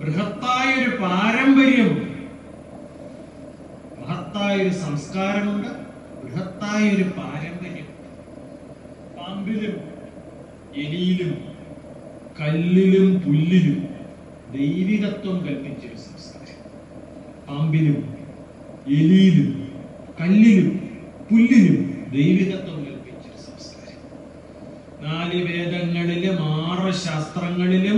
ബൃഹത്തായൊരു പാരമ്പര്യം, മഹത്തായൊരു സംസ്കാരമുണ്ട്, ബൃഹത്തായൊരു പാരമ്പര്യം. പാമ്പിലും എലിയിലും കല്ലിലും പുല്ലിലും ദൈവികത്വം കൽപ്പിച്ചൊരു സംസ്കാരം. പാമ്പിലും എലിയിലും കല്ലിലും പുല്ലിലും ദൈവികത്വം കൽപ്പിച്ചൊരു സംസ്കാരം. 4 വേദങ്ങളിലും 6 ശാസ്ത്രങ്ങളിലും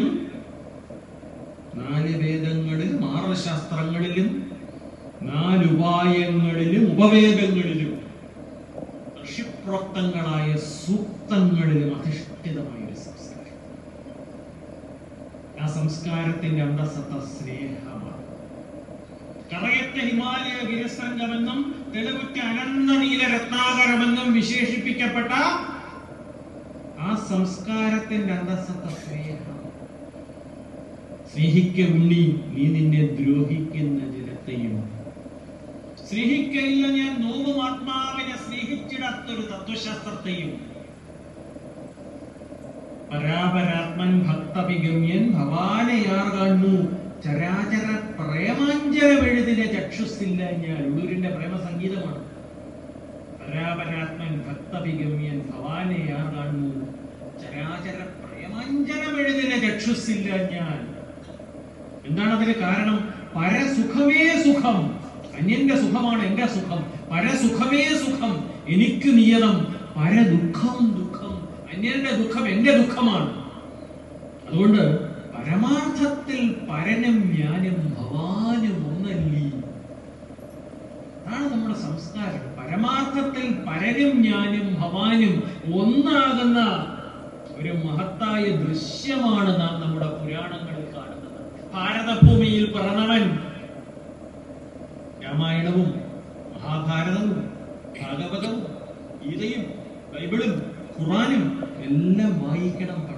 4 വേദങ്ങളിലും 6 ശാസ്ത്രങ്ങളിലും 4 ഉപായങ്ങളിലും ഉപവേദങ്ങളിലും ഋഷിപ്രോക്തങ്ങളായ സൂക്തങ്ങളിലും അധിഷ്ഠിതമായ ഒരു സംസ്കാരം. ആ സംസ്കാരത്തിന്റെ അന്തസത്ത സ്നേഹമാണ്. കറയറ്റ ഹിമാലയ ഗിരിശൃംഗമെന്നും തെളിവുറ്റ അനന്ത നീല രത്നാകരമെന്നും വിശേഷിപ്പിക്കപ്പെട്ട ആ സംസ്കാരത്തിന്റെ അന്തസത്ത സ്നേഹം. സ്നേഹിക്ക ഉണ്ണി, നീ നിന്നെ ദ്രോഹിക്കുന്ന ജനത്തെയും. സ്നേഹിക്കയില്ല ഞാൻ നോവും ആത്മാവിനെ സ്നേഹിച്ചിടാത്തൊരു തത്വശാസ്ത്രത്തെയും. പരാപരാത്മൻ ഭക്തപിഗമ്യൻ ഭവാനയാർ കാണു ചരാചര പ്രേമാഞ്ജലമെഴുതിലെ ചക്ഷുസില്ല ഞാൻ. ഉള്ളൂരിന്റെ പ്രേമസംഗീതമാണ്. പരാപരാത്മൻ ഭക്തപിഗമ്യൻ ഭവാനയാർ കാണു ചരാചര പ്രേമാഞ്ജലമെഴുതിലെ ചക്ഷുസില്ല ഞാൻ. എന്താണ് അതിന് കാരണം? പരസുഖമേ സുഖം. അന്യന്റെ സുഖമാണ് എന്റെ സുഖം. പരസുഖമേ സുഖം എനിക്ക് നിയതം. പരദുഃഖം ദുഃഖം. അന്യന്റെ ദുഃഖം എന്റെ ദുഃഖമാണ്. അതുകൊണ്ട് പരമാർത്ഥത്തിൽ പരനും ഞാനും ഭവാനും ഒന്നല്ലി. അതാണ് നമ്മുടെ സംസ്കാരം. പരമാർത്ഥത്തിൽ പരനും ഞാനും ഭവാനും ഒന്നാകുന്ന ഒരു മഹത്തായ ദൃശ്യമാണ് നാം നമ്മുടെ പുരാണങ്ങളിൽ കാണുന്നത്. ഭാരതഭൂമിയിൽ പിറന്നവൻ രാമായണവും മഹാഭാരതവും ഭാഗവതവും ഗീതയും ബൈബിളും ഖുറാനും എല്ലാം വായിക്കണം.